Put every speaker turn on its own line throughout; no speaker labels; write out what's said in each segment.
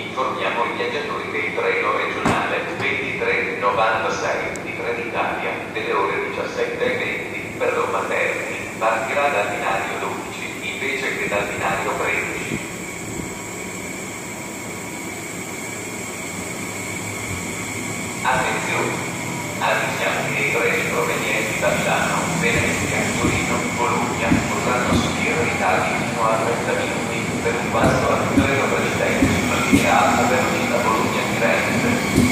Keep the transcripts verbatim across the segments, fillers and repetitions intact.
Informiamo i viaggiatori che il treno regionale ventitré novantasei di Trenitalia delle ore diciassette e venti per Roma Termini partirà dal binario dodici invece che dal binario tredici. Attenzione! Avvisiamo che i treni provenienti da Milano, Venezia, Torino, Bologna potranno subire ritardi fino a trenta minuti per un passo al treno precedente sulla linea alta velocità Bologna-Firenze.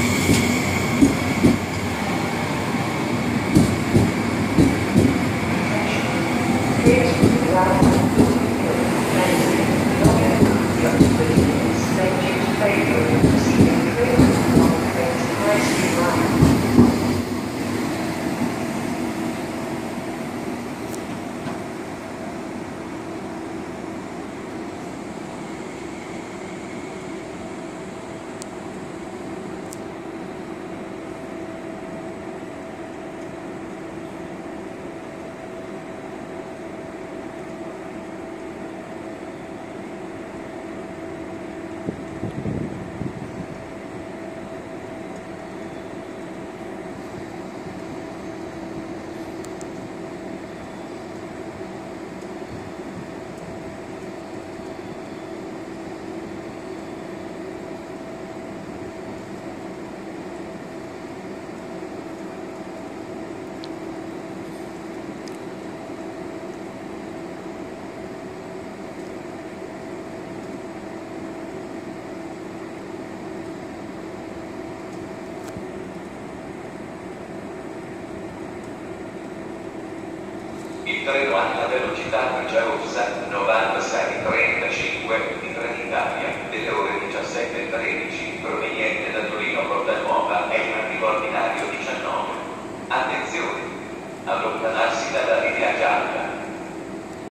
Il treno alla velocità Piaggiosa novantasei trentacinque di Trenitalia